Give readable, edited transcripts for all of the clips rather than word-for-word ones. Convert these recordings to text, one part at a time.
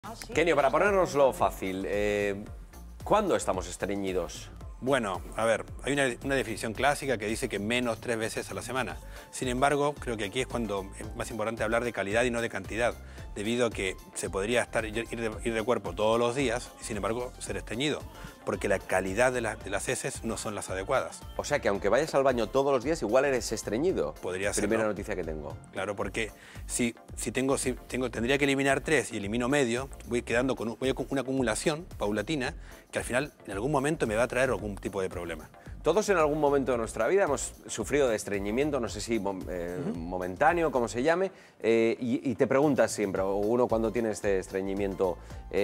Kenio, para ponérnoslo fácil, ¿cuándo estamos estreñidos? Bueno, a ver, hay una definición clásica que dice que menos 3 veces a la semana. Sin embargo, creo que aquí es cuando es más importante hablar de calidad y no de cantidad, debido a que se podría ir de cuerpo todos los días y sin embargo ser estreñido, porque la calidad de las heces no son las adecuadas. O sea que aunque vayas al baño todos los días, igual eres estreñido. Podría ser. Primera noticia que tengo. Claro, porque tendría que eliminar 3 y elimino medio, voy con una acumulación paulatina que al final en algún momento me va a traer algún tipo de problema. Todos en algún momento de nuestra vida hemos sufrido de estreñimiento, no sé si momentáneo, como se llame, y te preguntas siempre, o uno cuando tiene este estreñimiento,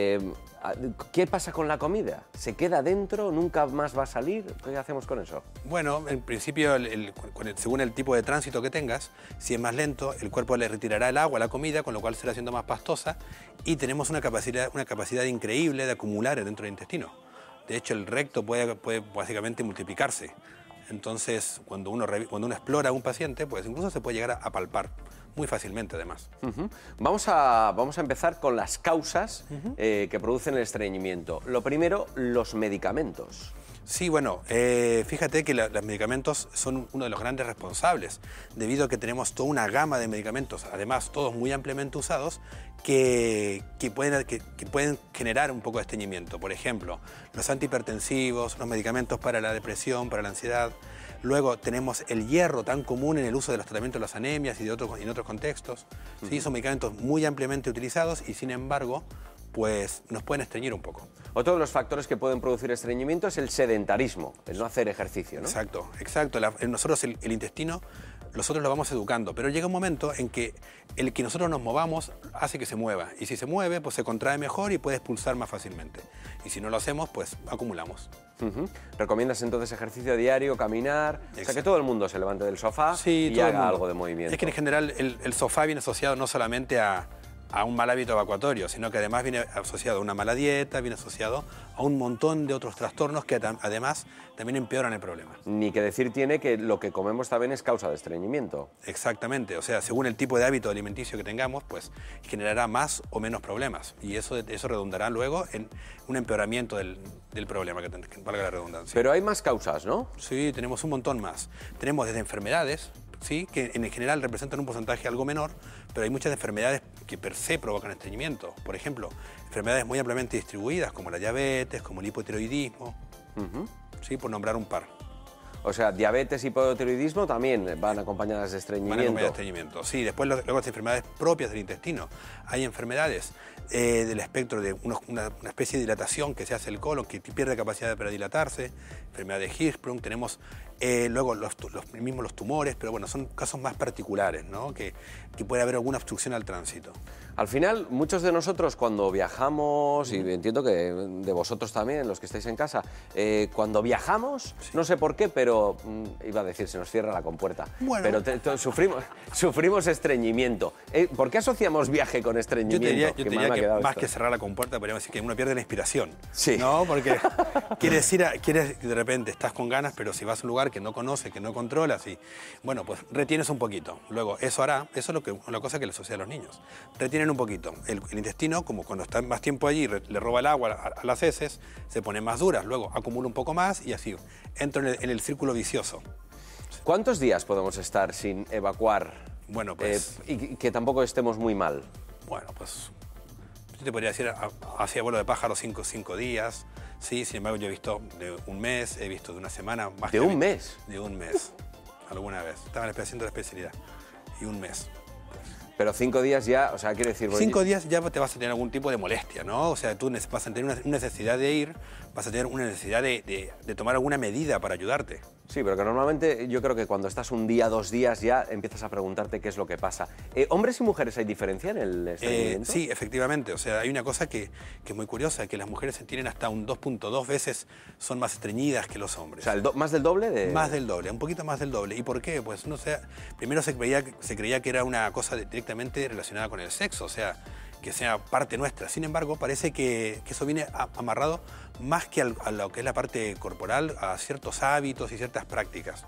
¿qué pasa con la comida? ¿Se queda dentro? ¿Nunca más va a salir? ¿Qué hacemos con eso? Bueno, en principio, según el tipo de tránsito que tengas, si es más lento, el cuerpo le retirará el agua a la comida, con lo cual será siendo más pastosa, y tenemos una capacidad increíble de acumular dentro del intestino. De hecho, el recto puede básicamente multiplicarse. Entonces, cuando uno explora a un paciente, pues incluso se puede llegar a palpar muy fácilmente, además. Vamos a empezar con las causas que producen el estreñimiento. Lo primero, los medicamentos. Sí, bueno, fíjate que los medicamentos son uno de los grandes responsables, debido a que tenemos toda una gama de medicamentos, además todos muy ampliamente usados, que pueden generar un poco de estreñimiento. Por ejemplo, los antihipertensivos, los medicamentos para la depresión, para la ansiedad. Luego tenemos el hierro tan común en el uso de los tratamientos de las anemias y en otros contextos. ¿Sí? Son medicamentos muy ampliamente utilizados y sin embargo, pues nos pueden estreñir un poco. Otro de los factores que pueden producir estreñimiento es el sedentarismo, el no hacer ejercicio, ¿no? Exacto, exacto. Nosotros el intestino, nosotros lo vamos educando, pero llega un momento en que el que nosotros nos movamos hace que se mueva. Y si se mueve, pues se contrae mejor y puede expulsar más fácilmente. Y si no lo hacemos, pues acumulamos. ¿Recomiendas entonces ejercicio diario, caminar? Exacto. O sea, que todo el mundo se levante del sofá y haga algo de movimiento. Es que en general el sofá viene asociado no solamente a un mal hábito evacuatorio, sino que además viene asociado a una mala dieta, viene asociado a un montón de otros trastornos que además también empeoran el problema. Ni que decir tiene que lo que comemos también es causa de estreñimiento. Exactamente, o sea, según el tipo de hábito alimenticio que tengamos, pues generará más o menos problemas y eso redundará luego en un empeoramiento del problema, que valga la redundancia. Pero hay más causas, ¿no? Sí, tenemos un montón más. Tenemos desde enfermedades, ¿sí? Que en general representan un porcentaje algo menor, pero hay muchas enfermedades que per se provocan estreñimiento. Por ejemplo, enfermedades muy ampliamente distribuidas como la diabetes, como el hipotiroidismo, ¿sí? Por nombrar un par. O sea, diabetes y hipotiroidismo también van acompañadas de estreñimiento. Van acompañadas de estreñimiento, sí. Después luego las enfermedades propias del intestino. Hay enfermedades del espectro de una especie de dilatación que se hace el colon, que pierde capacidad para dilatarse, enfermedad de Hirschsprung, tenemos luego los tumores, pero bueno, son casos más particulares, ¿no? Que puede haber alguna obstrucción al tránsito. Al final, muchos de nosotros cuando viajamos, y entiendo que de vosotros también, los que estáis en casa, cuando viajamos, no sé por qué, pero iba a decir, se nos cierra la compuerta, bueno, pero sufrimos estreñimiento. ¿Por qué asociamos viaje con estreñimiento? Yo diría que más que cerrar la compuerta, podríamos decir que uno pierde la inspiración. Sí. ¿No? Porque quieres de repente estás con ganas, pero si vas a un lugar que no conoces, que no controlas, y bueno, pues retienes un poquito. Luego, eso es la cosa que le sucede a los niños. Retienen un poquito. El intestino, como cuando está más tiempo allí, le roba el agua a las heces, se ponen más duras, luego acumula un poco más y así entro en el círculo vicioso. ¿Cuántos días podemos estar sin evacuar? Bueno, pues y que tampoco estemos muy mal. Bueno, pues yo te podría decir hacia vuelo de pájaro 5 días. Sí, sin embargo, yo he visto de un mes, he visto de una semana. Más ¿De un mes? De un mes, alguna vez. Estaba haciendo la especialidad. Y un mes. Pero 5 días ya, o sea, quiere decir... 5 días ya te vas a tener algún tipo de molestia, ¿no? O sea, tú vas a tener una necesidad de ir, vas a tener una necesidad de tomar alguna medida para ayudarte. Sí, pero que normalmente yo creo que cuando estás un día, 2 días ya empiezas a preguntarte qué es lo que pasa. ¿Hombres y mujeres hay diferencia en el estreñimiento? Sí, efectivamente. O sea, hay una cosa que es muy curiosa, que las mujeres tienen hasta un 2.2 veces son más estreñidas que los hombres. O sea, ¿más del doble? Más del doble, un poquito más del doble. ¿Y por qué? Pues no sé, primero se creía que era una cosa directamente relacionada con el sexo, o sea, que sea parte nuestra. Sin embargo, parece que eso viene amarrado más que a lo que es la parte corporal, a ciertos hábitos y ciertas prácticas.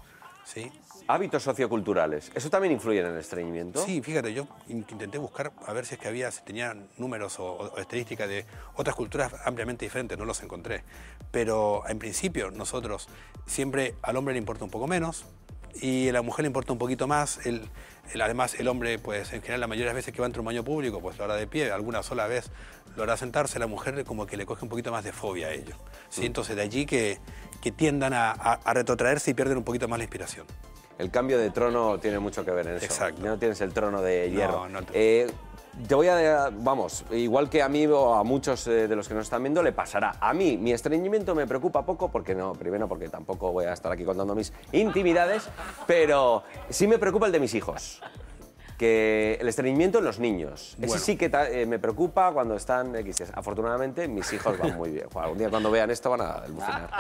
¿sí? Hábitos socioculturales, ¿eso también influye en el estreñimiento? Sí, fíjate, yo intenté buscar a ver si es que si tenían números o estadísticas de otras culturas ampliamente diferentes, no los encontré. Pero en principio nosotros siempre al hombre le importa un poco menos y a la mujer le importa un poquito más. Además el hombre, pues en general la mayoría de las veces que va entre un baño público, pues lo hará de pie, alguna sola vez lo hará sentarse, la mujer como que le coge un poquito más de fobia a ello. ¿Sí? Entonces de allí que tiendan a retrotraerse y pierden un poquito más la inspiración. El cambio de trono tiene mucho que ver en eso. Exacto. No tienes el trono de hierro. No. Te voy a... Vamos, igual que a mí o a muchos de los que nos están viendo le pasará. A mí, mi estreñimiento me preocupa poco porque no, primero porque tampoco voy a estar aquí contando mis intimidades, pero sí me preocupa el de mis hijos. Que el estreñimiento en los niños. Bueno. Ese sí que me preocupa cuando están X. Afortunadamente, mis hijos van muy bien. Algún día cuando vean esto van a alucinar.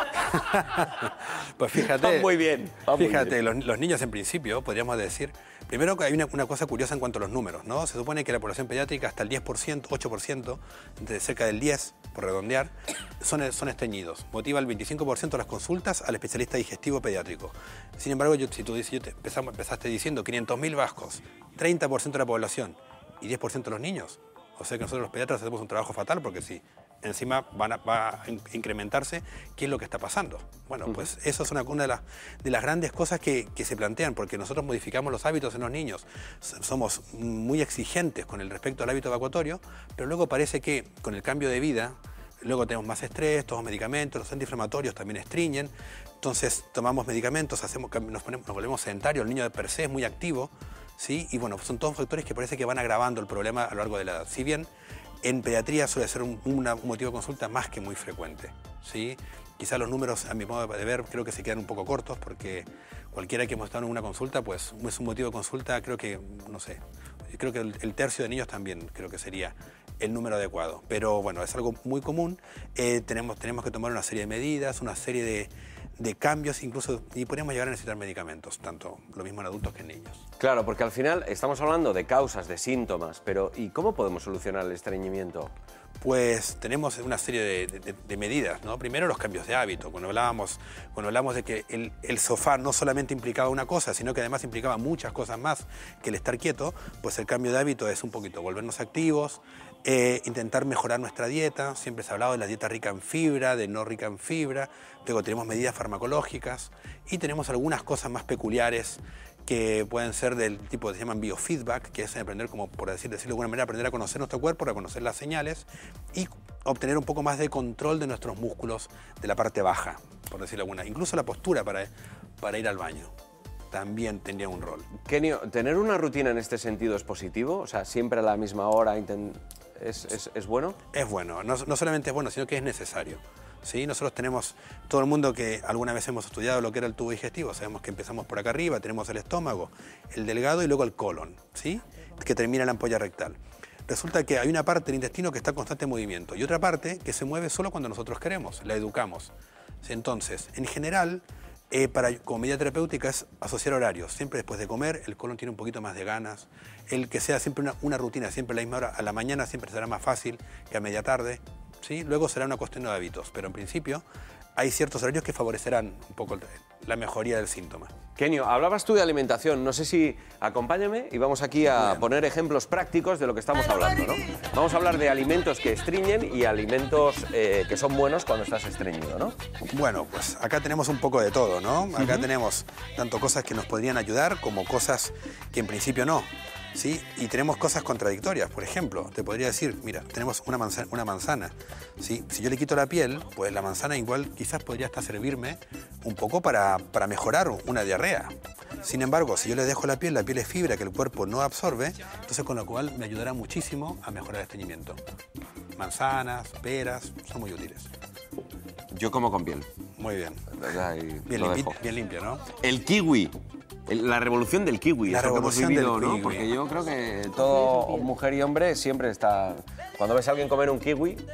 Pues fíjate. Van muy bien. Fíjate, los niños en principio, podríamos decir... Primero que hay una cosa curiosa en cuanto a los números, ¿no? Se supone que la población pediátrica hasta el 10%, 8%, de cerca del 10%, por redondear, son estreñidos. Motiva el 25% de las consultas al especialista digestivo pediátrico. Sin embargo, si tú dices, empezaste diciendo 500.000 vascos, 30% de la población y 10% de los niños. O sea que nosotros los pediatras hacemos un trabajo fatal porque si encima va a incrementarse, ¿qué es lo que está pasando? Bueno, pues eso es una de las grandes cosas que se plantean, porque nosotros modificamos los hábitos en los niños, somos muy exigentes con el respecto al hábito evacuatorio, pero luego parece que con el cambio de vida, luego tenemos más estrés, tomamos medicamentos, los antiinflamatorios también estreñen, entonces tomamos medicamentos, nos volvemos sedentarios, el niño de per se es muy activo, ¿sí? Y bueno, son todos factores que parece que van agravando el problema a lo largo de la edad. Si bien en pediatría suele ser un motivo de consulta más que muy frecuente, ¿sí? Quizás los números, a mi modo de ver, creo que se quedan un poco cortos porque cualquiera que hemos estado en una consulta, pues es un motivo de consulta, creo que, no sé, creo que el tercio de niños también creo que sería el número adecuado. Pero bueno, es algo muy común, tenemos que tomar una serie de medidas, una serie de cambios, incluso, y podríamos llegar a necesitar medicamentos, tanto lo mismo en adultos que en niños. Claro, porque al final estamos hablando de causas, de síntomas, pero ¿y cómo podemos solucionar el estreñimiento? Pues tenemos una serie de medidas, ¿no? Primero los cambios de hábito. Cuando hablamos de que el sofá no solamente implicaba una cosa, sino que además implicaba muchas cosas más que el estar quieto, pues el cambio de hábito es un poquito volvernos activos, intentar mejorar nuestra dieta. Siempre se ha hablado de la dieta rica en fibra, de no rica en fibra. Luego tenemos medidas farmacológicas y tenemos algunas cosas más peculiares que pueden ser del tipo que se llaman biofeedback, que es aprender, como por decirlo de alguna manera, aprender a conocer nuestro cuerpo, a conocer las señales y obtener un poco más de control de nuestros músculos de la parte baja, por decirlo alguna. Incluso la postura para ir al baño también tendría un rol. Kenio, ¿tener una rutina en este sentido es positivo? O sea, siempre a la misma hora ¿es bueno? Es bueno, no solamente es bueno, sino que es necesario. ¿Sí? Nosotros tenemos, todo el mundo que alguna vez hemos estudiado lo que era el tubo digestivo, sabemos que empezamos por acá arriba, tenemos el estómago, el delgado y luego el colon, ¿sí? Que termina en la ampolla rectal. Resulta que hay una parte del intestino que está en constante movimiento y otra parte que se mueve solo cuando nosotros queremos, la educamos. ¿Sí? Entonces, en general, como medida terapéutica es asociar horarios. Siempre después de comer, el colon tiene un poquito más de ganas. El que sea siempre una rutina, siempre a la misma hora, a la mañana siempre será más fácil que a media tarde. ¿Sí? Luego será una cuestión de hábitos, pero en principio hay ciertos horarios que favorecerán un poco la mejoría del síntoma. Kenio, hablabas tú de alimentación, no sé si acompáñame y vamos aquí a poner ejemplos prácticos de lo que estamos hablando, ¿no? Vamos a hablar de alimentos que estreñen y alimentos que son buenos cuando estás estreñido, ¿no? Bueno, pues acá tenemos un poco de todo, ¿no? Acá tenemos tanto cosas que nos podrían ayudar como cosas que en principio no. ¿Sí? Y tenemos cosas contradictorias. Por ejemplo, te podría decir, mira, tenemos una manzana. ¿Sí? Si yo le quito la piel, pues la manzana igual quizás podría hasta servirme un poco para mejorar una diarrea. Sin embargo, si yo le dejo la piel es fibra que el cuerpo no absorbe, entonces con lo cual me ayudará muchísimo a mejorar el estreñimiento. Manzanas, peras, son muy útiles. Yo como con piel. Muy bien. Bien limpia, ¿no? El kiwi. La revolución del kiwi, la revolución del kiwi, ¿no? Porque yo creo que todo mujer y hombre siempre está... Cuando ves a alguien comer un kiwi,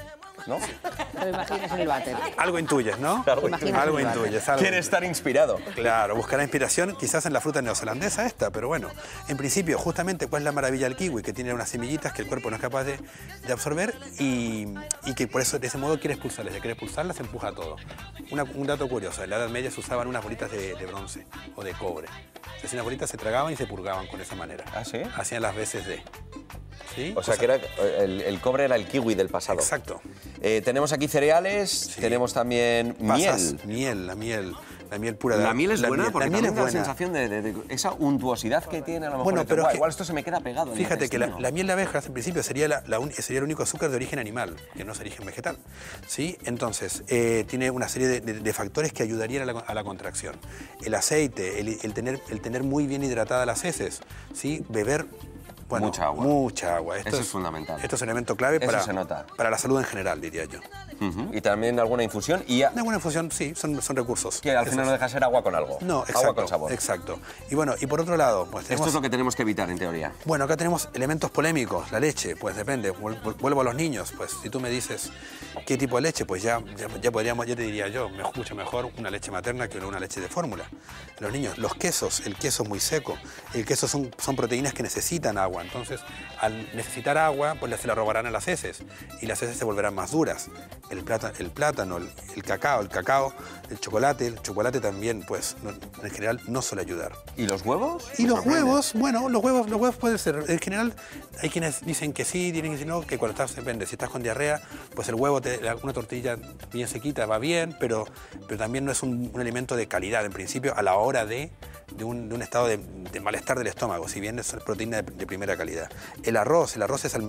¿no? Te lo imaginas en el váter. Algo intuyes, ¿no? Algo intuyes. Quiere estar inspirado. Claro, buscará inspiración quizás en la fruta neozelandesa esta, pero bueno, en principio, justamente, ¿cuál es la maravilla del kiwi? Que tiene unas semillitas que el cuerpo no es capaz de absorber y que por eso, de ese modo, quiere expulsarlas. Ya quiere expulsarlas, empuja todo. Un dato curioso, en la Edad Media se usaban unas bolitas de bronce o de cobre. Se hacían unas bolitas, se tragaban y se purgaban con esa manera. ¿Ah, sí? Hacían las veces de... ¿Sí? O sea, que era, el cobre era el kiwi del pasado. Exacto. Tenemos aquí cereales, Sí. tenemos también Pasas, miel. la miel pura. La miel es buena porque la miel también es da la buena. sensación de esa untuosidad que tiene a lo mejor. Bueno, pero es que- igual esto se me queda pegado. en el Fíjate que intestino. la miel de abejas, en principio, sería el único azúcar de origen animal, que no es origen vegetal. ¿Sí? Entonces, tiene una serie de factores que ayudarían a la contracción. El aceite, el tener muy bien hidratadas las heces, ¿sí? Beber... Bueno, mucha agua. Eso es fundamental. Esto es un elemento clave Eso se nota. para la salud en general, diría yo. Y también alguna infusión y Una buena infusión, sí, son recursos. que al final no deja de ser agua con algo. No, exacto. Agua con sabor. Exacto. Y bueno, y por otro lado, pues tenemos... Esto es lo que tenemos que evitar en teoría. Bueno, acá tenemos elementos polémicos. La leche, pues depende. Vuelvo a los niños. Pues si tú me dices qué tipo de leche, pues ya te diría yo, mucho mejor una leche materna que una leche de fórmula. Los niños, los quesos, el queso es muy seco. El queso son proteínas que necesitan agua. Entonces, al necesitar agua, pues se la robarán a las heces. Y las heces se volverán más duras. El plátano, el cacao, el chocolate también, pues en general no suele ayudar. ¿Y los huevos? Y Me los sorprende. huevos, bueno, los huevos pueden ser. En general, hay quienes dicen que sí, tienen que decir no, que cuando depende. Si estás con diarrea, pues el huevo, una tortilla bien sequita va bien, pero también no es un alimento de calidad, en principio, a la hora de un estado de malestar del estómago, si bien es proteína de primera calidad. El arroz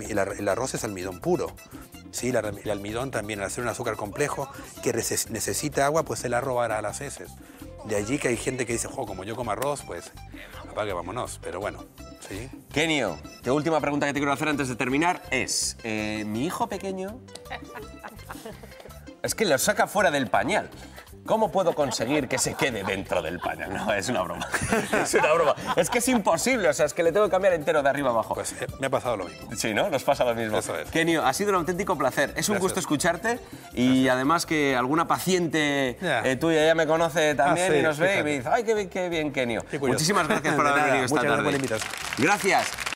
es almidón puro. Sí, el almidón también, al ser un azúcar complejo que necesita agua, pues se la robará a las heces. De allí que hay gente que dice, como yo como arroz, pues apague, vámonos. Pero bueno, sí. Kenio, la última pregunta que te quiero hacer antes de terminar es, mi hijo pequeño es que lo saca fuera del pañal. ¿Cómo puedo conseguir que se quede dentro del pañal? No, es una broma. Es una broma. Es que es imposible, o sea, es que le tengo que cambiar entero de arriba abajo. Pues me ha pasado lo mismo. Sí, ¿no? Nos pasa lo mismo. Eso es. Kenio, ha sido un auténtico placer. Es un Gracias. gusto escucharte y además que alguna paciente Ya. tuya ya me conoce también sí, y nos ve y fíjate. me dice, ¡ay, qué bien, Kenio! Qué curioso. Muchísimas gracias por De haber nada, venido esta muchas gracias por tarde. la invitación. Gracias.